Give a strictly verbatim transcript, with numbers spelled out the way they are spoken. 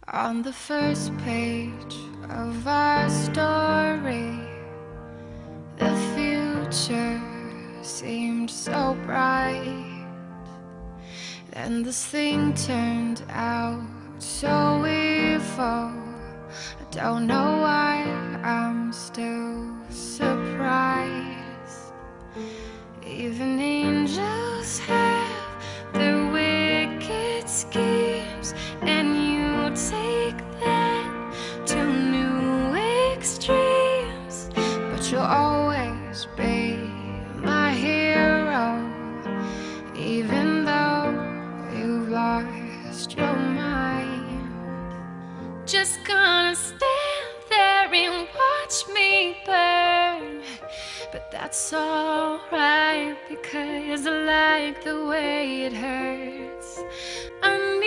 On the first page of our story, the future seemed so bright. Then this thing turned out so evil. I don't know why I'm still surprised. Even angels have their wicked schemes, and you take that to new extremes. But you'll always be my hero, even though you've lost your mind. Just gonna stand there and watch me burn, but that's alright, because I like the way it hurts. I'm